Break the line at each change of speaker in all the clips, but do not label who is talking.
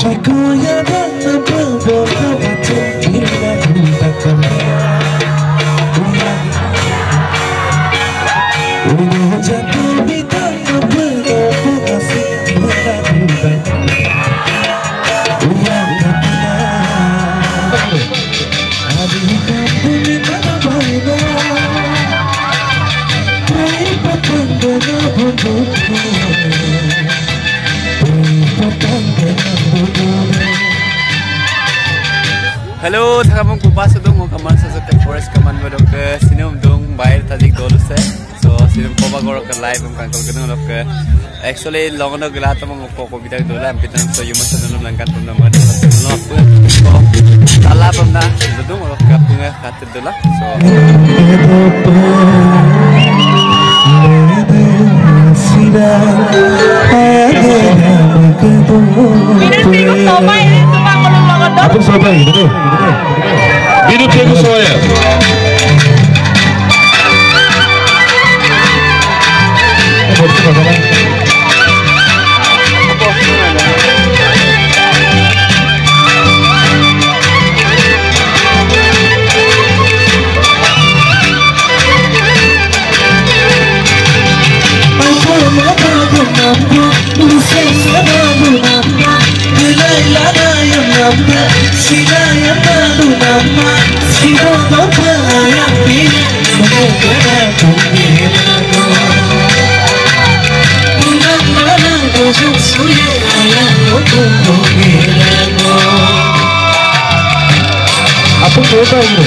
Hello, thakapong kupasa dong mo kaman sa forest kaman mo dong ke sinum dong bayar tajik dolu se. So sinum koba goro ke live ang kangkol kenung dong ke. Actually long no gelata mo ko bidang dolam pitan so yuma sa dong langkat pun nama dong lo apa. Tala pun na dong lo ke punga katet dola. So
Apa sobai betul? Hidup saya soya. Apa coba ini?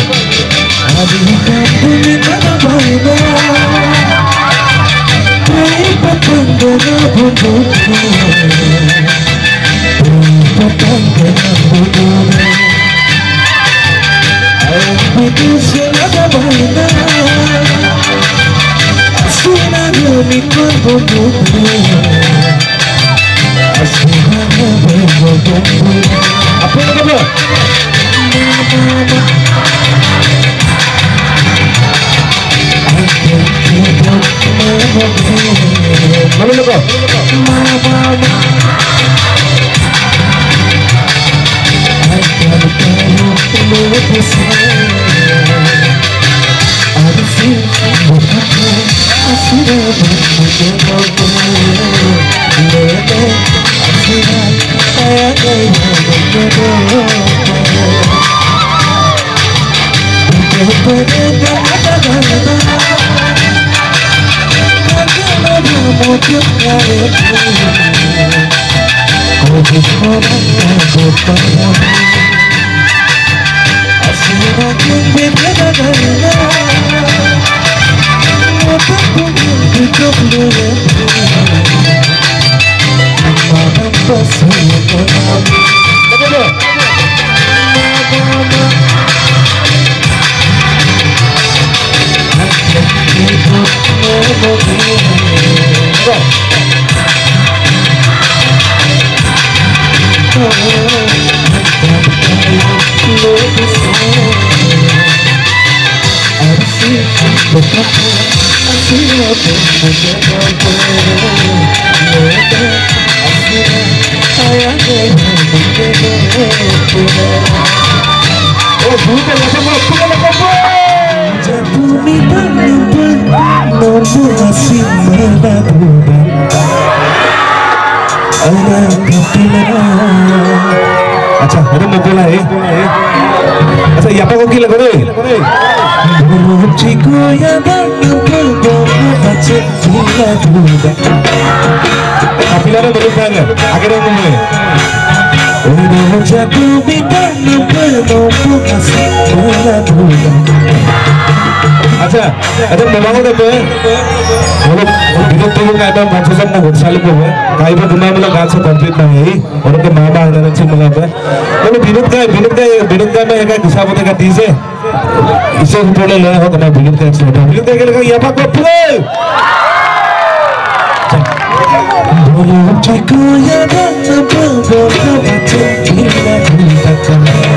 Apa yang ada? Mana nak? अच्छा अरे मुकुला है अच्छा यहाँ पर की लगो रे काफिला रे बड़े फैन है आगे रहो मुझे अच्छा अरे ममांगो दे पे बोलो बिना तो का एकदम पंचम ना घोषाली को है भाई पर दुनिया में गाल से कंप्लीट नहीं है और उनके माँ बाप ने अच्छी मिला पे बोलो बिनुत का में एक दिशा बोलने का तीस है इसे बोले ले हो तो ना बिनुत का एक्सपर्ट है बिनुत के लगा यहाँ पर को प्ले बोलो चिको या ना बोलो बच्चे इल्ला भूता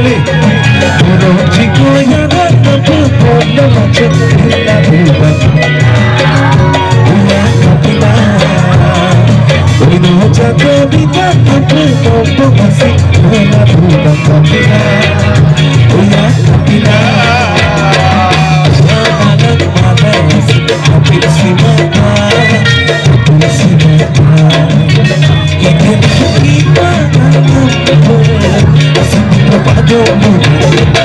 Ready? Chico ya no puedo por la noche en la vida. Una capilla. Hoy no ya te vida no puedo por así en la vida capilla. Una capilla. Yo